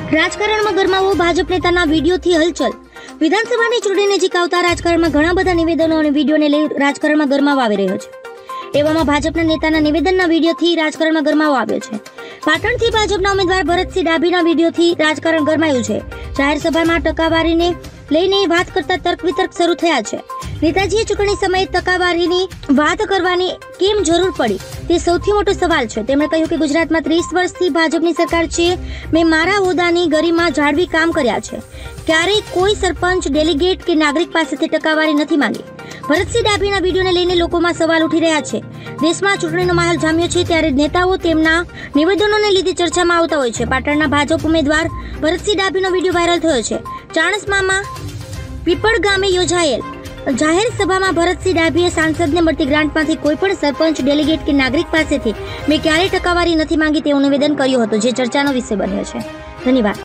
રાજકારણમાં ગરમાવો, ભાજપ નેતાના વિડીયોથી હલચલ. વિધાનસભાની ચૂંટણી નજીક આવતા રાજકારણમાં ઘણા બધા નિવેદનો અને વિડીયોને લઈ રાજકારણમાં ગરમાવો આવી રહ્યો છે. એવામાં ભાજપના નેતાના નિવેદનના વિડીયોથી રાજકારણમાં ગરમાવો આવ્યો છે. પાટણથી ભાજપના ઉમેદવાર ભરતસિંહ ડાભીના વિડીયોથી રાજકારણ ગરમાયું છે. જાહેર સભામાં ટકાવારીને લઈને વાત કરતા તર્ક વિતર્ક શરૂ થયા છે. નેતાજીએ ચૂંટણી સમયે ટકાવારીની વાત કરવાની કેમ જરૂર પડી તે સૌથી મોટો સવાલ છે. તેમણે કહ્યું કે ગુજરાતમાં 30 વર્ષથી ભાજપની સરકાર છે. મેં મારા હોદ્દાની ગરિમા જાળવી કામ કર્યા છે. ક્યારેય કોઈ સરપંચ, ડેલિગેટ કે નાગરિક પાસેથી ટકાવારી નથી માંગી. ભરતસિંહ ડાભીના વિડીયોને લઈને લોકોમાં સવાલ ઉઠી રહ્યા છે. દેશમાં ચૂંટણીનો માહોલ જામ્યો છે ત્યારે નેતાઓ તેમના નિવેદનોને લીધે ચર્ચામાં આવતા હોય છે. પાટણના ભાજપ ઉમેદવાર ભરતસિંહ ડાભીનો વિડીયો વાયરલ થયો છે. ચાણસ્મામાં પીપળ ગામે યોજાયેલ જાહેર સભામાં ભરતસિંહ ડાભીએ સાંસદને મળતી ગ્રાન્ટમાંથી કોઈ પણ સરપંચ, ડેલિગેટ કે નાગરિક પાસેથી મેં ક્યારેય ટકાવારી નથી માંગી તેવું નિવેદન કર્યું હતું, જે ચર્ચાનો વિષય બન્યો છે. ધન્યવાદ.